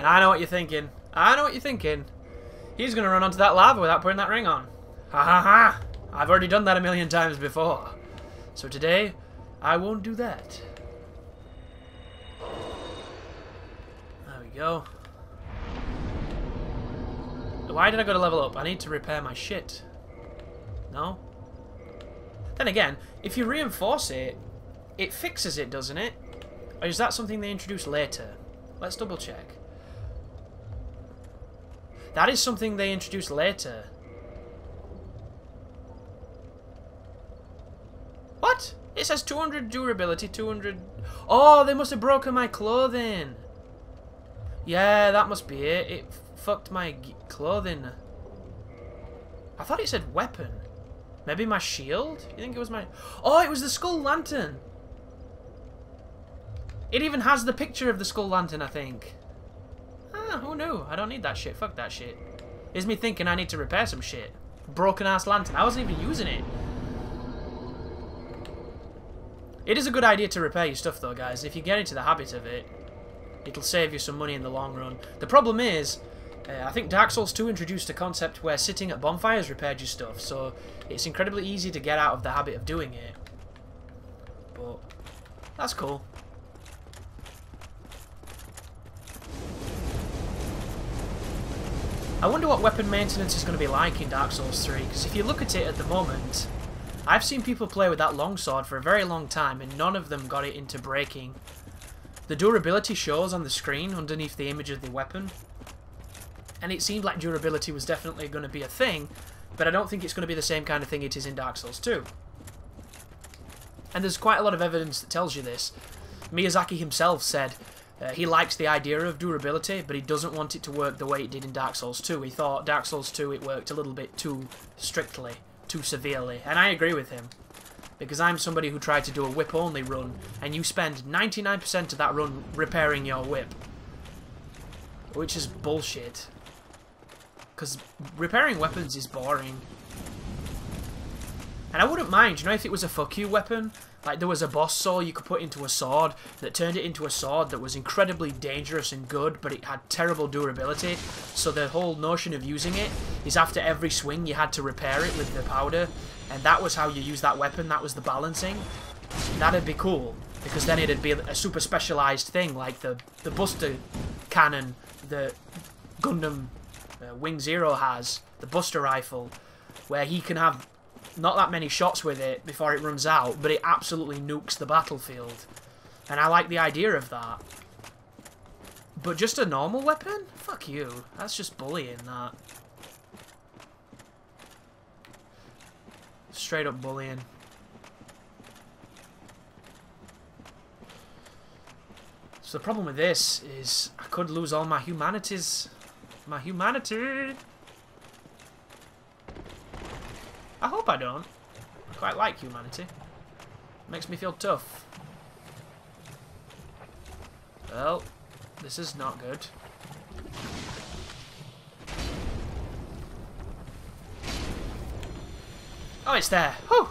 And I know what you're thinking. I know what you're thinking. He's going to run onto that lava without putting that ring on. Ha ha ha! I've already done that a million times before. So today, I won't do that. There we go. Why did I go to level up? I need to repair my shit. No? Then again, if you reinforce it, it fixes it, doesn't it? Or is that something they introduce later? Let's double check. That is something they introduce later. What? It says 200 durability, 200... Oh, they must have broken my clothing. Yeah, that must be it. It fucked my clothing. I thought it said weapon. Maybe my shield? You think it was my... Oh, it was the skull lantern. It even has the picture of the skull lantern, I think. Ah, who knew? I don't need that shit. Fuck that shit. Is me thinking I need to repair some shit. Broken ass lantern. I wasn't even using it. It is a good idea to repair your stuff though, guys. If you get into the habit of it, it'll save you some money in the long run. The problem is, I think Dark Souls 2 introduced a concept where sitting at bonfires repaired your stuff, so it's incredibly easy to get out of the habit of doing it. But that's cool. I wonder what weapon maintenance is going to be like in Dark Souls 3, because if you look at it at the moment, I've seen people play with that longsword for a very long time and none of them got it into breaking. The durability shows on the screen underneath the image of the weapon, and it seemed like durability was definitely going to be a thing, but I don't think it's going to be the same kind of thing it is in Dark Souls 2. And there's quite a lot of evidence that tells you this. Miyazaki himself said he likes the idea of durability, but he doesn't want it to work the way it did in Dark Souls 2. He thought Dark Souls 2 it worked a little bit too strictly, too severely, and I agree with him. Because I'm somebody who tried to do a whip-only run, and you spend 99% of that run repairing your whip. Which is bullshit. Because repairing weapons is boring. And I wouldn't mind, you know, if it was a fuck you weapon, like there was a boss soul you could put into a sword that turned it into a sword that was incredibly dangerous and good, but it had terrible durability. So the whole notion of using it is after every swing you had to repair it with the powder, and that was how you use that weapon, that was the balancing. That'd be cool, because then it'd be a super specialized thing, like the Buster Cannon that Gundam Wing Zero has, the Buster Rifle, where he can have not that many shots with it before it runs out, but it absolutely nukes the battlefield. And I like the idea of that. But just a normal weapon? Fuck you. That's just bullying, that. Straight up bullying. So the problem with this is I could lose all my humanities. My humanity! I hope I don't. I quite like humanity. Makes me feel tough. Well, this is not good. Oh, it's there. Whew!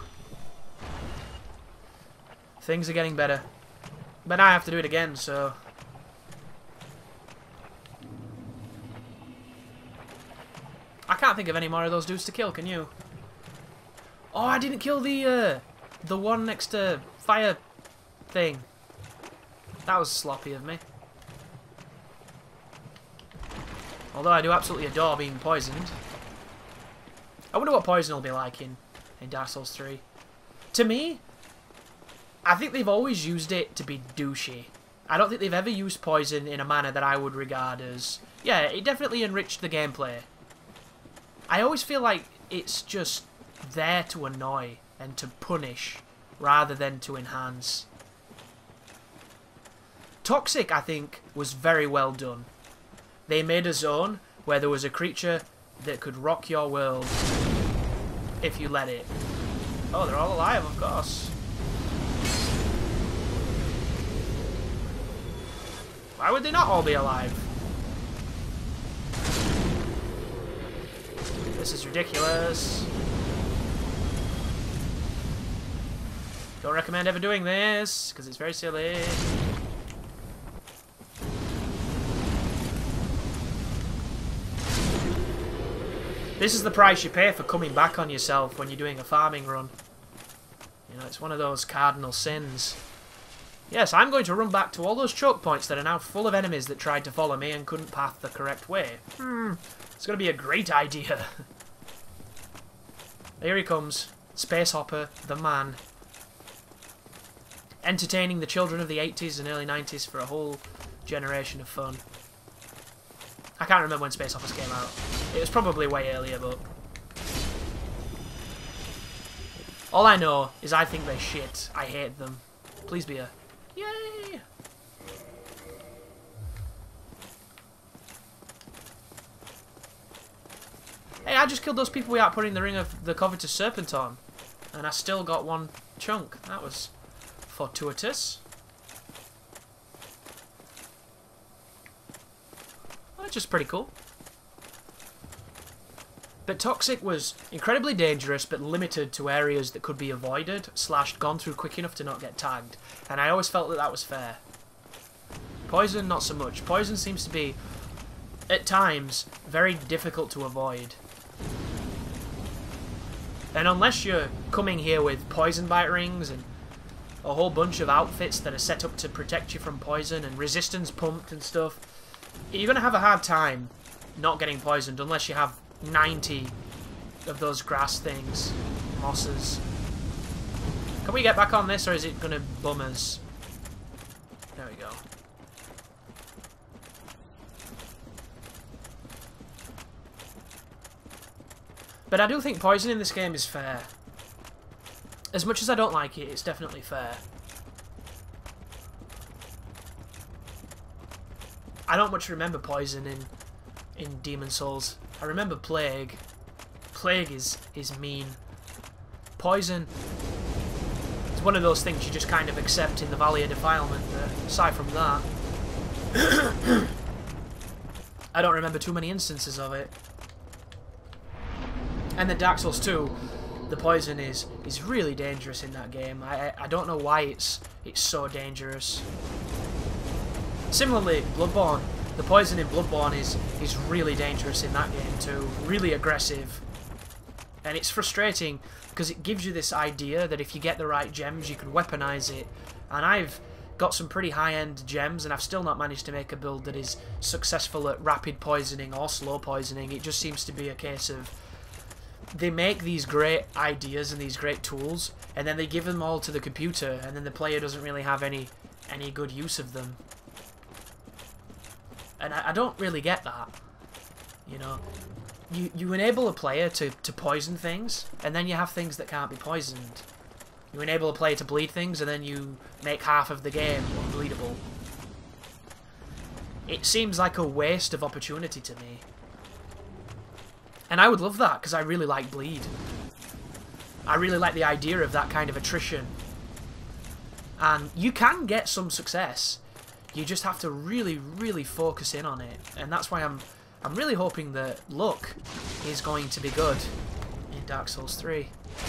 Things are getting better. But now I have to do it again, so... I can't think of any more of those dudes to kill, can you? Oh, I didn't kill the one next to fire thing. That was sloppy of me. Although I do absolutely adore being poisoned. I wonder what poison will be like in Dark Souls 3. To me, I think they've always used it to be douchey. I don't think they've ever used poison in a manner that I would regard as... Yeah, it definitely enriched the gameplay. I always feel like it's just there to annoy and to punish rather than to enhance. Toxic, I think, was very well done. They made a zone where there was a creature that could rock your world if you let it. Oh, they're all alive, of course. Why would they not all be alive? This is ridiculous. Don't recommend ever doing this, because it's very silly. This is the price you pay for coming back on yourself when you're doing a farming run. You know, it's one of those cardinal sins. Yes, I'm going to run back to all those choke points that are now full of enemies that tried to follow me and couldn't path the correct way. It's going to be a great idea. Here he comes. Space Hopper, the man. Entertaining the children of the 80s and early 90s for a whole generation of fun. I can't remember when Space Hoppers came out. It was probably way earlier, but... all I know is I think they're shit. I hate them. Please be a... yay! Hey, I just killed those people without putting the Ring of the Covetous Serpent on. And I still got one chunk. That was fortuitous. Well, that's just pretty cool. But Toxic was incredibly dangerous, but limited to areas that could be avoided, / gone through quick enough to not get tagged. And I always felt that that was fair. Poison, not so much. Poison seems to be, at times, very difficult to avoid. And unless you're coming here with poison bite rings and a whole bunch of outfits that are set up to protect you from poison and resistance pumped and stuff, you're going to have a hard time not getting poisoned unless you have 90 of those grass things, mosses. Can we get back on this, or is it going to bum us? There we go. But I do think poison in this game is fair. As much as I don't like it, it's definitely fair. I don't much remember poison in Demon Souls. I remember Plague. Plague is mean. Poison is one of those things you just kind of accept in the Valley of Defilement, but aside from that... I don't remember too many instances of it. And then Dark Souls 2, the poison is really dangerous in that game. I don't know why it's so dangerous. Similarly, Bloodborne. The poison in Bloodborne is really dangerous in that game too. Really aggressive. And it's frustrating because it gives you this idea that if you get the right gems, you can weaponize it. And I've got some pretty high-end gems, and I've still not managed to make a build that is successful at rapid poisoning or slow poisoning. It just seems to be a case of they make these great ideas and these great tools, and then they give them all to the computer, and then the player doesn't really have any good use of them. And I don't really get that. You know, you enable a player to poison things, and then you have things that can't be poisoned. You enable a player to bleed things, and then you make half of the game unbleedable. It seems like a waste of opportunity to me. And I would love that, because I really like bleed. I really like the idea of that kind of attrition. And you can get some success. You just have to really, really focus in on it. And that's why I'm really hoping that luck is going to be good in Dark Souls 3.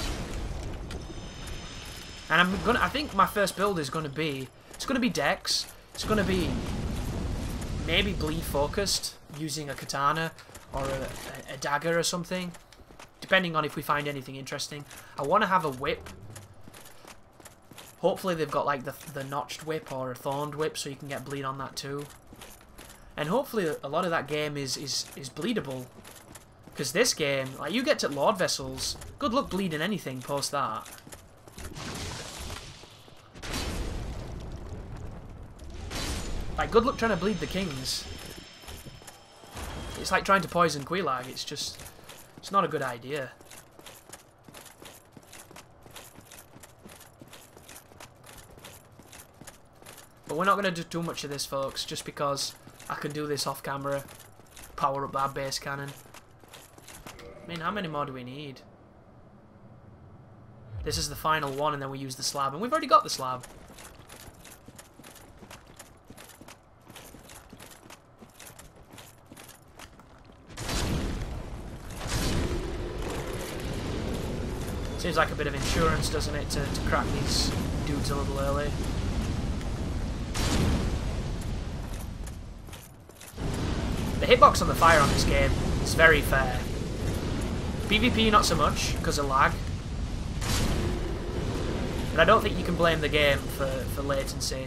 And I think my first build is going to be, it's going to be Dex. It's going to be maybe bleed focused, using a katana or a dagger or something, depending on if we find anything interesting. I want to have a whip. Hopefully they've got like the notched whip or a thorned whip, so you can get bleed on that too. And hopefully a lot of that game is bleedable. Because this game, like, you get to Lord Vessels, good luck bleeding anything post that. Like, good luck trying to bleed the kings. It's like trying to poison Quelaag. It's not a good idea. But we're not going to do too much of this, folks, just because I can do this off camera. Power up our base cannon. I mean, how many more do we need? This is the final one, and then we use the slab. And we've already got the slab. Seems like a bit of insurance, doesn't it, to crack these dudes a little early. The hitbox on the fire on this game is very fair. PvP not so much, because of lag. But I don't think you can blame the game for latency.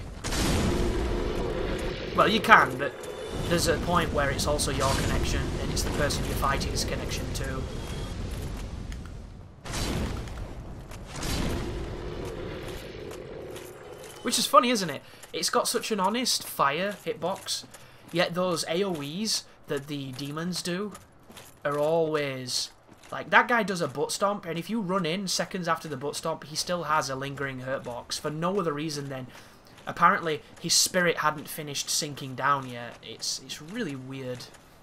Well, you can, but there's a point where it's also your connection, and it's the person you're fighting's connection too. Which is funny, isn't it? It's got such an honest fire hitbox, yet those AoEs that the demons do are always... Like, that guy does a butt stomp, and if you run in seconds after the butt stomp, he still has a lingering hurt box, for no other reason than... Apparently, his spirit hadn't finished sinking down yet. It's really weird.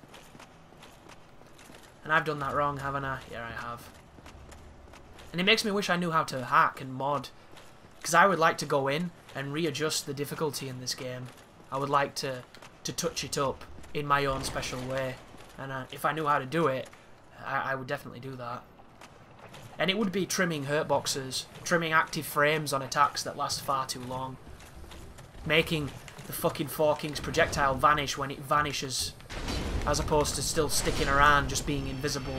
And I've done that wrong, haven't I? Yeah, I have. And it makes me wish I knew how to hack and mod. Because I would like to go in and readjust the difficulty in this game. I would like to touch it up in my own special way. And if I knew how to do it, I would definitely do that. And it would be trimming hurt boxes, trimming active frames on attacks that last far too long. Making the fucking Four Kings projectile vanish when it vanishes, as opposed to still sticking around, just being invisible.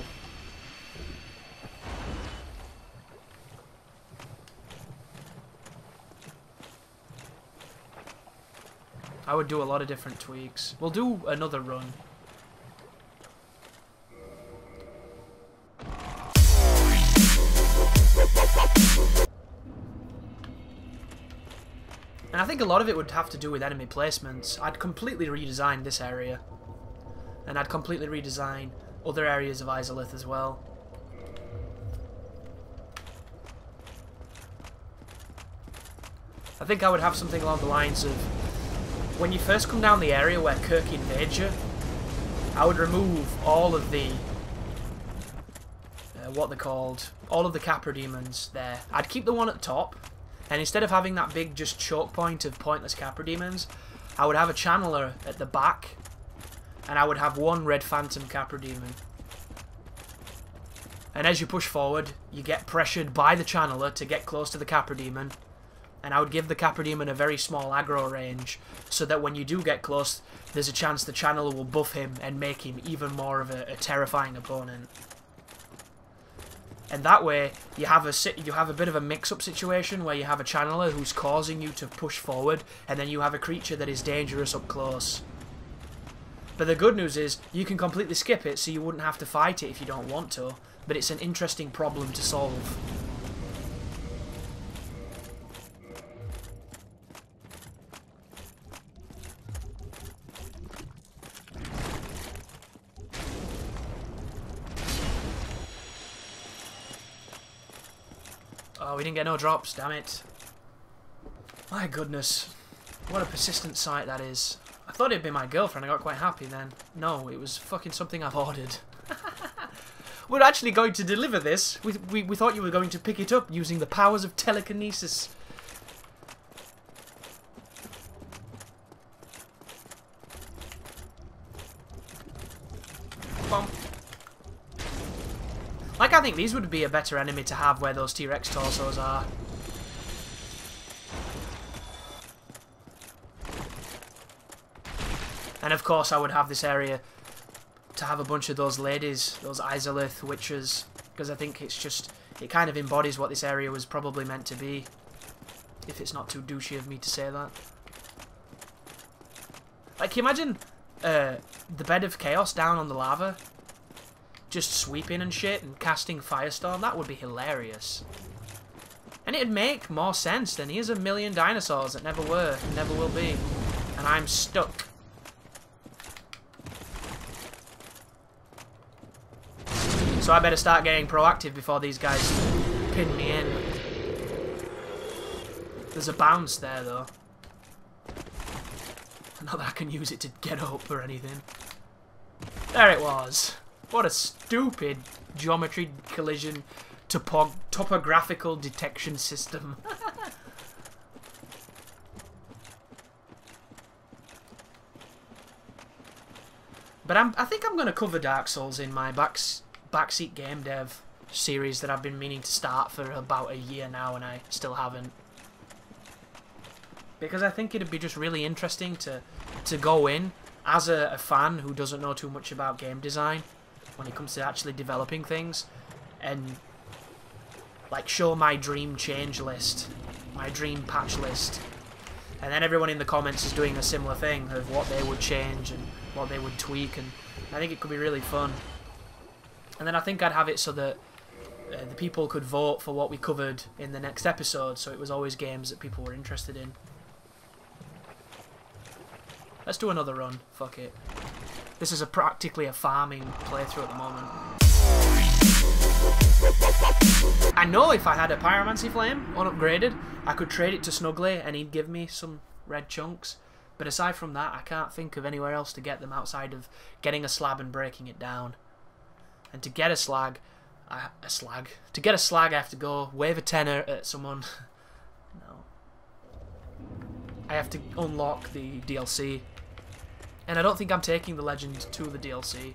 I would do a lot of different tweaks. We'll do another run. And I think a lot of it would have to do with enemy placements. I'd completely redesign this area. And I'd completely redesign other areas of Izalith as well. I think I would have something along the lines of, when you first come down the area where Kirk invades you, I would remove all of the, what they're called, all of the Capra demons there. I'd keep the one at the top, and instead of having that big just choke point of pointless Capra demons, I would have a channeler at the back, and I would have one red phantom Capra demon. And as you push forward, you get pressured by the channeler to get close to the Capra demon, and I would give the Capra demon a very small aggro range, so that when you do get close, there's a chance the channeler will buff him and make him even more of a terrifying opponent. And that way, you have a bit of a mix-up situation where you have a channeler who's causing you to push forward, and then you have a creature that is dangerous up close. But the good news is, you can completely skip it, so you wouldn't have to fight it if you don't want to. But it's an interesting problem to solve. Oh, we didn't get no drops, damn it. My goodness. What a persistent sight that is. I thought it'd be my girlfriend, I got quite happy then. No, it was fucking something I've ordered. We're actually going to deliver this. We thought you were going to pick it up using the powers of telekinesis. Bump. Like, I think these would be a better enemy to have where those T-Rex torsos are. And of course I would have this area to have a bunch of those ladies, those Izalith witches, because I think it's just, it kind of embodies what this area was probably meant to be, if it's not too douchey of me to say that. Like, can you imagine the bed of chaos down on the lava? Just sweeping and shit and casting Firestorm? That would be hilarious. And it'd make more sense than here's a million dinosaurs that never were and never will be. And I'm stuck. So I better start getting proactive before these guys pin me in. There's a bounce there though. Not that I can use it to get up or anything. There it was. What a stupid geometry collision topographical detection system. But I think I'm going to cover Dark Souls in my backseat game dev series that I've been meaning to start for about a year now, and I still haven't. Because I think it'd be just really interesting to go in as a fan who doesn't know too much about game design when it comes to actually developing things, and like show my dream change list, my dream patch list, and then everyone in the comments is doing a similar thing of what they would change and what they would tweak, and I think it could be really fun. And then I think I'd have it so that the people could vote for what we covered in the next episode, so it was always games that people were interested in. Let's do another run, fuck it. This is practically a farming playthrough at the moment. I know if I had a Pyromancy Flame unupgraded, I could trade it to Snuggly and he'd give me some red chunks. But aside from that, I can't think of anywhere else to get them outside of getting a slab and breaking it down. And to get a slag, I have to go wave a tenner at someone. No. I have to unlock the DLC. And I don't think I'm taking the legend to the DLC.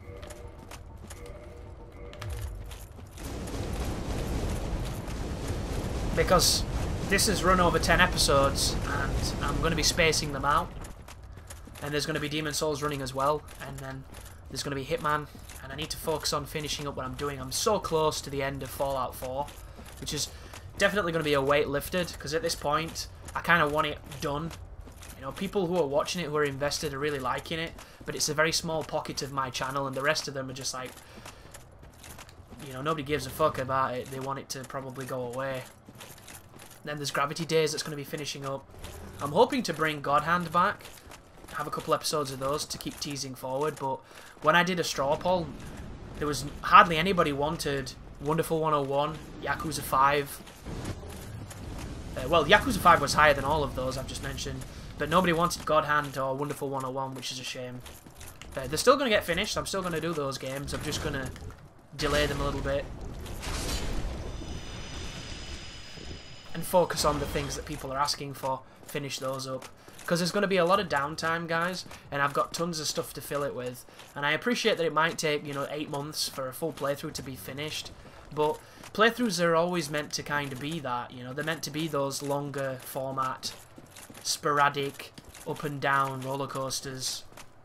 Because this has run over 10 episodes and I'm going to be spacing them out. And there's going to be Demon Souls running as well. And then there's going to be Hitman. And I need to focus on finishing up what I'm doing. I'm so close to the end of Fallout 4. Which is definitely going to be a weight lifted. Because at this point, I kind of want it done. You know, people who are watching it, who are invested, are really liking it. But it's a very small pocket of my channel. And the rest of them are just like... You know, nobody gives a fuck about it. They want it to probably go away. Then there's Gravity Days that's going to be finishing up. I'm hoping to bring God Hand back. Have a couple episodes of those to keep teasing forward. But when I did a straw poll, there was hardly anybody wanted Wonderful 101, Yakuza 5. Well, Yakuza 5 was higher than all of those I've just mentioned. But nobody wanted God Hand or Wonderful 101, which is a shame. They're still going to get finished. I'm still going to do those games. I'm just going to delay them a little bit. And focus on the things that people are asking for. Finish those up. Because there's going to be a lot of downtime, guys. And I've got tons of stuff to fill it with. And I appreciate that it might take, you know, 8 months for a full playthrough to be finished. But playthroughs are always meant to kind of be that, you know. They're meant to be those longer format, sporadic, up and down roller coasters.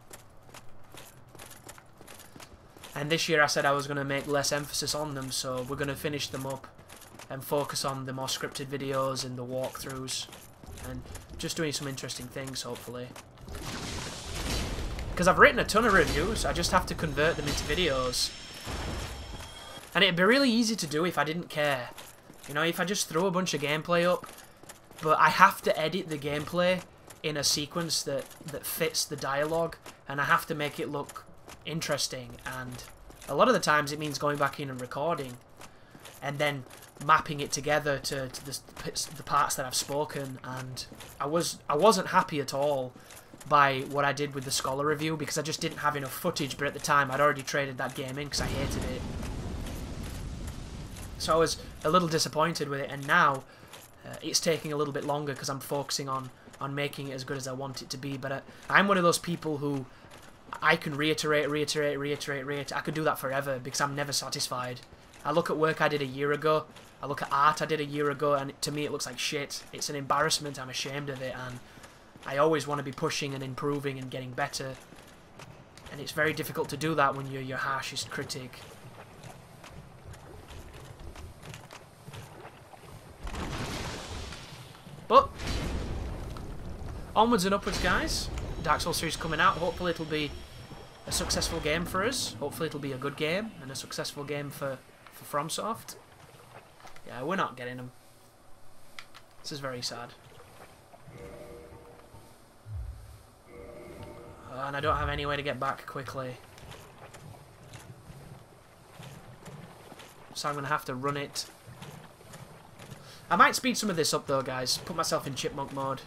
And this year I said I was going to make less emphasis on them. So we're going to finish them up. And focus on the more scripted videos and the walkthroughs. And just doing some interesting things, hopefully. Because I've written a ton of reviews, I just have to convert them into videos. And it'd be really easy to do if I didn't care. You know, if I just throw a bunch of gameplay up. But I have to edit the gameplay in a sequence that fits the dialogue. And I have to make it look interesting. And a lot of the times it means going back in and recording. And then mapping it together to the parts that I've spoken, and I wasn't happy at all by what I did with the Scholar review because I just didn't have enough footage, but at the time I'd already traded that game in because I hated it. So I was a little disappointed with it, and now it's taking a little bit longer because I'm focusing on making it as good as I want it to be, but I'm one of those people who I can reiterate. I could do that forever because I'm never satisfied. I look at work I did a year ago, I look at art I did a year ago, and to me it looks like shit. It's an embarrassment, I'm ashamed of it, and I always want to be pushing and improving and getting better. And it's very difficult to do that when you're your harshest critic. But, onwards and upwards, guys. Dark Souls series coming out, hopefully it'll be a successful game for us. Hopefully it'll be a good game, and a successful game for FromSoft. Yeah, we're not getting them. This is very sad. And I don't have any way to get back quickly. So I'm going to have to run it. I might speed some of this up though, guys. Put myself in chipmunk mode.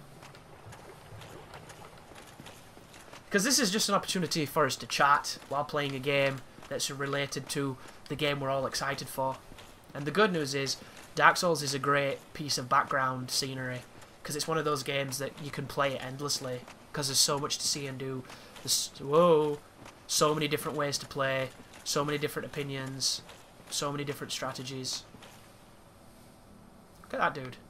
Because this is just an opportunity for us to chat while playing a game that's related to the game we're all excited for. And the good news is, Dark Souls is a great piece of background scenery. Because it's one of those games that you can play it endlessly. Because there's so much to see and do. There's, whoa, so many different ways to play. So many different opinions. So many different strategies. Look at that dude.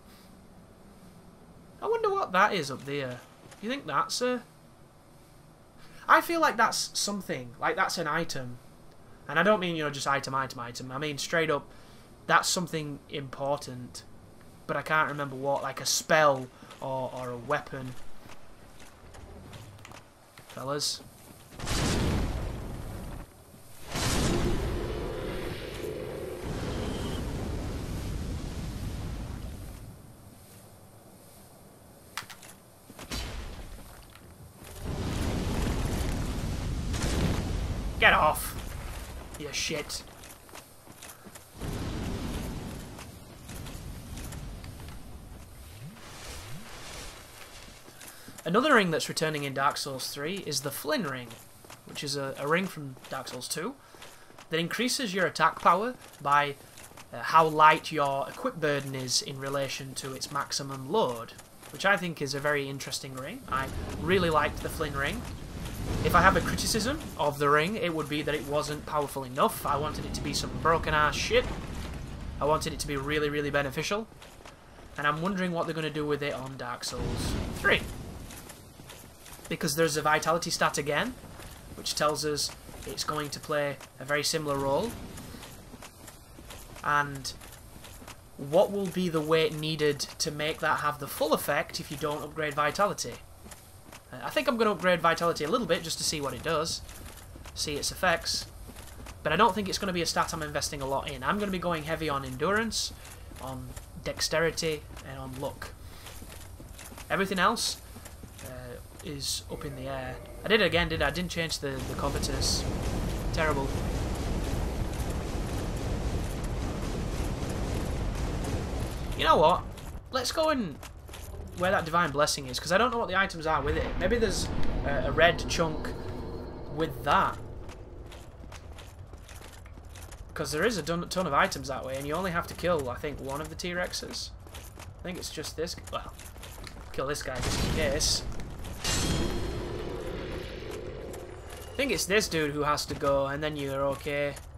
I wonder what that is up there. You think that's a... I feel like that's something. Like that's an item. And I don't mean, you know, just item, item, item. I mean straight up, that's something important. But I can't remember what, like a spell or a weapon. Fellas. Get off, you shit. Another ring that's returning in Dark Souls 3 is the Flynn ring, which is a ring from Dark Souls 2 that increases your attack power by how light your equip burden is in relation to its maximum load, which I think is a very interesting ring. I really liked the Flynn ring. If I have a criticism of the ring, it would be that it wasn't powerful enough. I wanted it to be some broken ass shit. I wanted it to be really, really beneficial. And I'm wondering what they're going to do with it on Dark Souls 3. Because there's a vitality stat again, which tells us it's going to play a very similar role. And what will be the weight needed to make that have the full effect if you don't upgrade vitality? I think I'm going to upgrade vitality a little bit just to see what it does, see its effects, but I don't think it's going to be a stat I'm investing a lot in. I'm going to be going heavy on endurance, on dexterity, and on luck. Everything else is up in the air. I did it again, did I? I didn't change the covetous. Terrible. You know what? Let's go and where that divine blessing is, because I don't know what the items are with it. Maybe there's a red chunk with that, because there is a ton of items that way, and you only have to kill, I think, one of the T-Rexes. I think it's just this. Well, kill this guy just in case. I think it's this dude who has to go, and then you're okay.